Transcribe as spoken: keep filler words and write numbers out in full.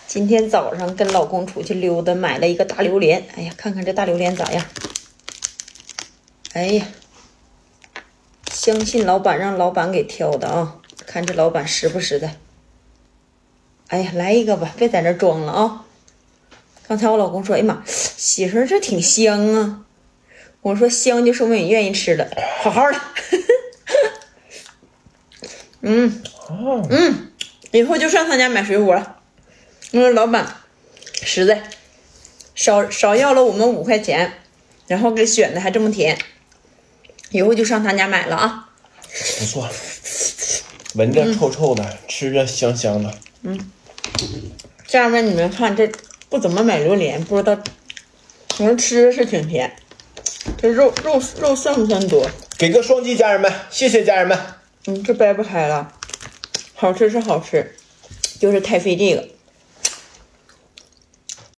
今天早上跟老公出去溜达，买了一个大榴莲。哎呀，看看这大榴莲咋样？哎呀，相信老板，让老板给挑的啊！看这老板实不实在？哎呀，来一个吧，别在这装了啊！刚才我老公说：“哎呀妈，媳妇儿这挺香啊。”我说：“香就说明你愿意吃了，好好的。”嗯嗯，以后就上他家买水果了。因为老板实在，少少要了我们五块钱，然后给选的还这么甜，以后就上他家买了啊。 不错，闻着臭臭的，嗯、吃着香香的。 嗯，家人们你们看，这不怎么买榴莲，不知道，可能吃是挺甜，这肉肉肉算不算多？ 给个双击，家人们，谢谢家人们。 嗯，这掰不开了，好吃是好吃，就是太费这个。